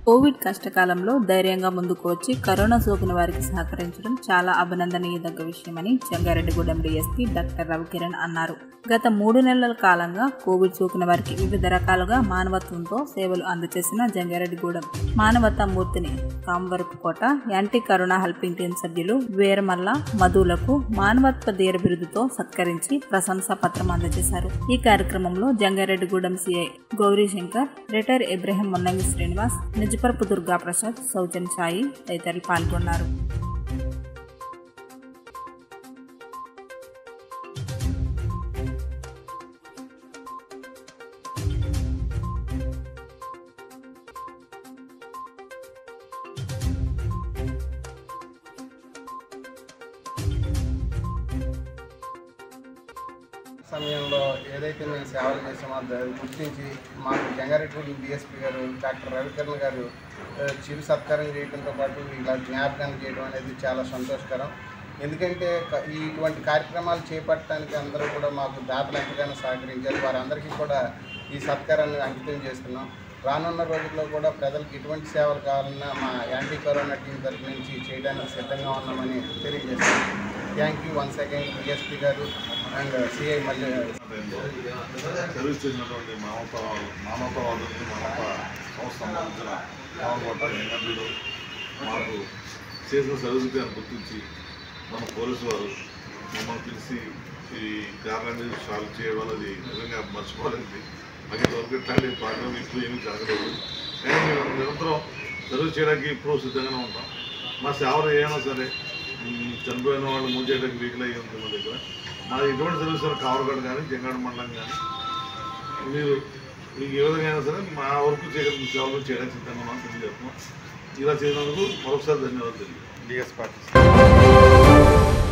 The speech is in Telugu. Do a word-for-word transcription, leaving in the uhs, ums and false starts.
కోవిడ్ కష్టకాలంలో ధైర్యంగా ముందుకు వచ్చి కరోనా సోకిన వారికి సహకరించడం చాలా అభినందనీయదగ్గ విషయమని జంగారెడ్డిగూడెం డీఎస్పీ డాక్టర్ రవికిరణ్ అన్నారు. గత మూడు నెలల కాలంగా కోవిడ్ సోకిన వారికి వివిధ రకాలుగా మానవత్వంతో సేవలు అందజేసిన జంగారెడ్డిగూడెం మానవతా మూర్తిని మవరప కోట యాంటీ కరోనా హెల్పింగ్ టీం సభ్యులు వేరమల్ల మధులకు మానవత్వ ధీర బిరుదుతో సత్కరించి ప్రశంసా పత్రం అందజేశారు. ఈ కార్యక్రమంలో జంగారెడ్డిగూడెం సిఐ గౌరీశంకర్, రిటైర్ ఇబ్రహీం మున్నంగి శ్రీనివాస్, నిజపరపు దుర్గా ప్రసాద్, సౌజన్ సాయి తదితరులు పాల్గొన్నారు. సమయంలో ఏదైతే మేము సేవలు చేసామో దాన్ని గుర్తించి మాకు జంగారెడ్డిగూడెం డిఎస్పీ గారు డాక్టర్ రవికిరణ్ గారు చిరు సత్కారం చేయడంతో పాటు ఇలా జ్ఞాపకాన్ని చేయడం అనేది చాలా సంతోషకరం. ఎందుకంటే ఇటువంటి కార్యక్రమాలు చేపట్టడానికి అందరూ కూడా మాకు దాతలు ఎంతగానో సహకరించారు. వారందరికీ కూడా ఈ సత్కారాన్ని అంకితం చేస్తున్నాం. రానున్న రోజుల్లో కూడా ప్రజలకు ఎటువంటి సేవలు కావాలన్నా మా యాంటీ కరోనా టీం తరఫు నుంచి చేయడానికి సిద్ధంగా ఉన్నామని తెలియజేస్తాం. Thank you once again DSP గారు అండ్ సిఐ మళ్ళీ సర్వీస్ చేసినటువంటి మానవత మానవతావాదులకి మానవత సంస్థ సంబంధించిన మానవత నిఘంటులు మాకు చేసిన సర్వీస్కి అని గుర్తించి మన పోలీసు వారు మమ్మల్ని పిలిచి ఈ కారణాన్ని సాల్వ్ చేయడం అనేది నిజంగా మర్చిపోలేదు. మాకు ఇంతవరకు ఇట్లాంటి ప్రాబ్లం ఇప్పుడు ఏమీ జరగలేదు. కానీ మేము నిరంతరం సర్వీస్ చేయడానికి ఇప్పుడు సిద్ధంగానే ఉంటాం. మా సేవలు ఏమైనా సరే చనిపోయిన వాళ్ళు మూవ్ చేయడానికి వీక్లు అయ్యి ఉంది మా దగ్గర. మా ఎటువంటి సర్వీస్ కావరగడ కానీ జంగాడ మండలం కానీ మీరు మీకు ఏ విధంగా అయినా సరే మా వరకు చేయగలిగిన సేవలు చేయడానికి సిద్ధంగా ఉన్నాం తెలియజేస్తున్నాం. ఇలా చేసినందుకు మరొకసారి ధన్యవాదాలు తెలియదు. DS party